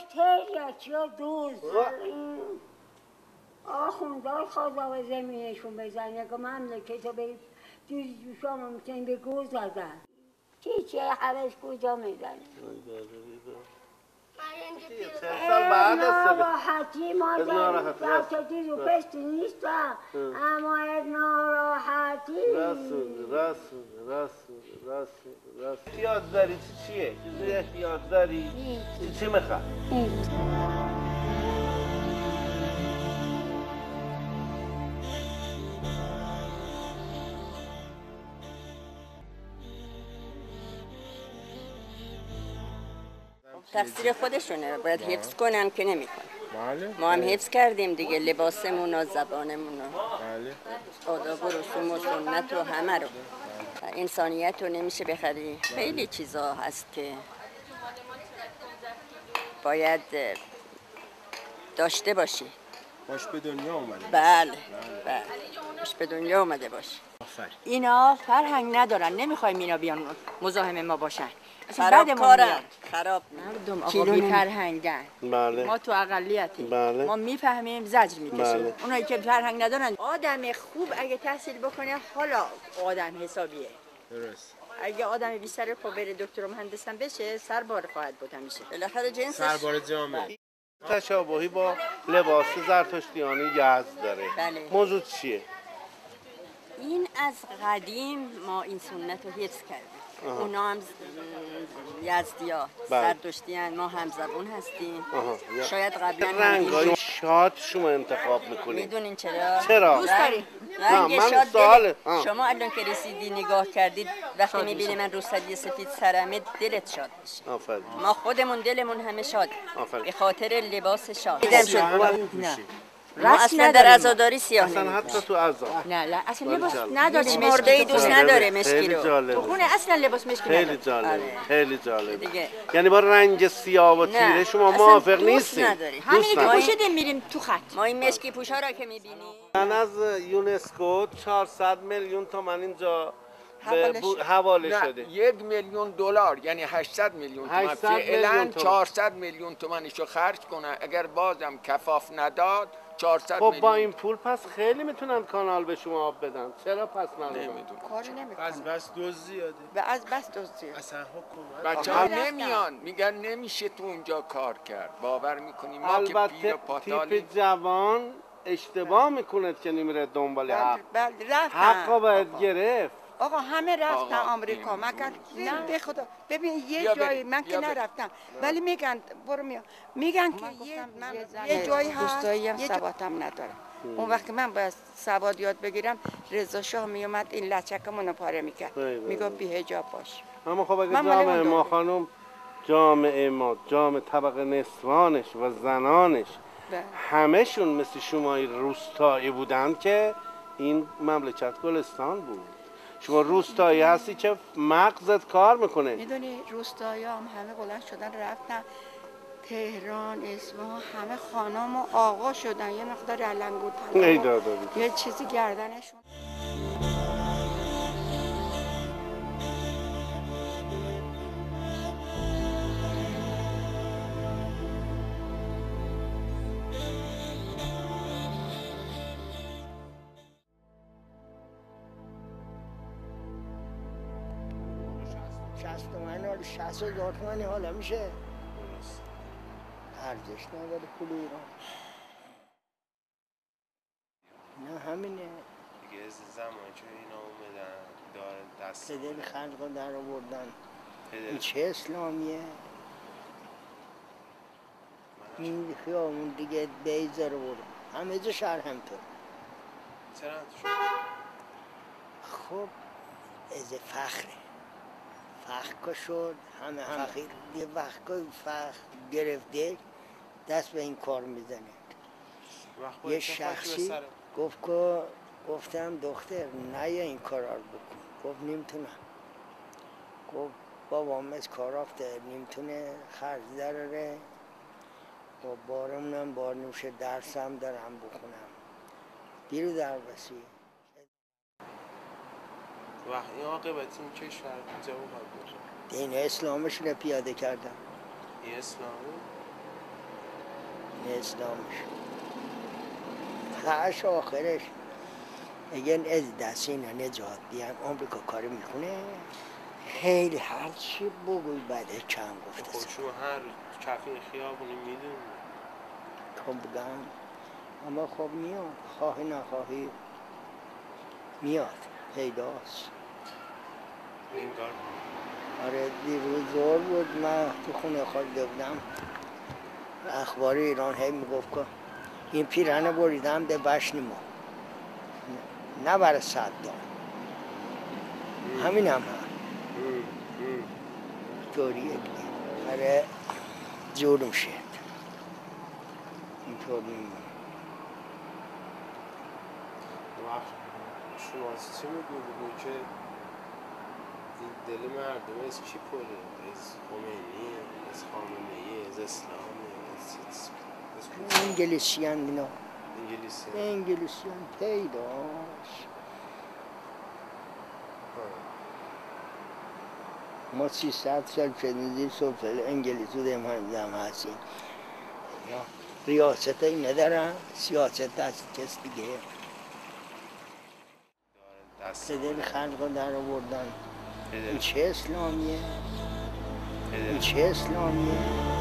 داشت تریاکی و دوز آخوندار خدا به زمینشون بزنه که مملکت رو به شما میتونیم به گوز زدن چی حوش کجا میزنه سال بعد ناراحتی ما در رو پشتی نیستم اما ناراحتی راست احتیاج داری چیه؟ چیزی احتیاج داری؟ چی میخواد؟ تقصیر خودشونه باید حفظ کنن که نمیکنن. بله. ما هم حفظ کردیم دیگه لباسمون و زبانمون و بله. آداب و رسوم و سنت و همه رو انسانیت رو نمیشه بخری. خیلی چیزا هست که باید داشته باشی. باش به دنیا اومده. بله باش به دنیا اومده باشی. اینا فرهنگ ندارن، نمیخوایم اینا بیان مزاحم ما باشن. خراب کارن، خراب مردم آقا بی فرهنگن. بله. ما تو اقلیتیم. بله. ما میفهمیم زجر میکشیم. بله. اونایی که فرهنگ ندارن آدم خوب اگه تحصیل بکنه حالا آدم حسابیه. درست. اگه آدم بی سر پا بره دکتر و مهندسم بشه سربار خواهد بود همیشه. بالاخره جنسش سربار جامعه. تشابهی با لباس زرتشتیانی یزد داره. بله. موضوع چیه؟ این از قدیم ما این سنت رو حفظ کردیم. اونا هم یزدیا زرتشتیان، ما هم زبون هستیم. شاید قبلا رنگای شاد شما انتخاب میکنید. میدونین چرا؟ دوست داریم. رنگ شاد شما الان که رسیدی نگاه کردید وقتی میبینی من روسری سفید سرمه دلت شاد میشه. آفرین. ما خودمون دلمون همه شاد. به خاطر لباس شاد. دیدم شد. ما اصلا در عزاداری سیاه اصلا حتی تو عزا نه اصلا لباس نداره مشکی دوست نداره مشکی رو تو خونه اصلا لباس مشکی نداره. خیلی جالب خیلی جالب. یعنی با رنگ سیاه و تیره شما موافق نیستید؟ همین که پوشیدیم میریم تو خط. ما این مشکی پوشا را که میبینیم من از یونسکو 400 میلیون تومان اینجا حواله شده. 1 میلیون دلار یعنی 800 میلیون تومان فعلا 400 میلیون تومانشو خرج کنه. اگر بازم کفاف نداد 400 خب میلیون. با این پول پس خیلی میتونن کانال به شما آب بدن. چرا پس نمیدونم کاری نمیکنه. از بس دوز زیاده. از بس دوز زیاده. اصلا حکومت بچه‌ها نمیان میگن نمیشه تو اونجا کار کرد. باور میکنیم ما که پیر پاتالی تیپ جوان اشتباه میکنه که نمیره دنبال حق. حق باید گرفت. آقا همه رفتن آمریکا مگر نه به خدا ببین یه جایی من که نرفتم ولی میگن برو میگن که یه جایی هست دوستایی هم سوادم نداره. اون وقت من باید سواد یاد بگیرم رضا شاه میومد این لچکمونو پاره میکرد میگفت بی حجاب باش. اما خب اگه جامعه ما خانم جامعه ما جامعه طبقه نسوانش و زنانش همهشون مثل شمای روستایی بودن که این مملکت گلستان بود. شما روستایی هستی که مغزت کار میکنه. میدونی روستایی هم همه بلند شدن رفتن تهران اصفهان همه خانم و آقا شدن یه مقدار علنگوت یه چیزی گردنشون. حالا 60,000 تومانی حالا میشه ارزش نداره پول ایران. نه همینه دیگه زمانی که اینا اومدن داره دست صدر خلق در آوردن. این چه اسلامیه؟ این خیامون دیگه بیزه رو برد همه جا شهر همطور. چرا خب از فخره فخر شد همه فخیر یه وقت که فخر گرفته دست به این کار میزنه. یه شخصی گفتم دختر نه این کار رو بکن. گفت نمیتونم. گفت بابام از کار رفته نمیتونه خرج داره و بارمونم بار نوشه درسم دارم بخونم بیرو در بسی وقت این عاقبت این کشور کجا باید باشه؟ دین اسلامش رو پیاده کردم. این اسلامی؟ نه اسلامش هاش آخرش اگر از دست اینا نجات بیان آمریکا کار میکنه خیلی هر چی بگوی بعد چند گفته خب شما هر روز کفی خیابونی میدونی تو بگم اما خب میاد خواهی نخواهی میاد پیداست انگار آره دیروز زور بود من تو خونه خود بودم اخبار ایران هی میگفت که این پیرانه بریدم به بشنیما نه برای صدام همین هم طوریه دیگه آره جور میشه اینطور میمونه شما چی میگوی که دل مردم از کی پره؟ از خمینی، از خامنه‌ای، از اسلامی، از انگلیسیان اینا انگلیسیان پیداست ما 300 سال شدیدی سفل انگلیس بودیم هم هستیم ریاست این ندارن سیاست هست کس دیگه دل خلق در آوردن این چه اسلامیه این چه اسلامیه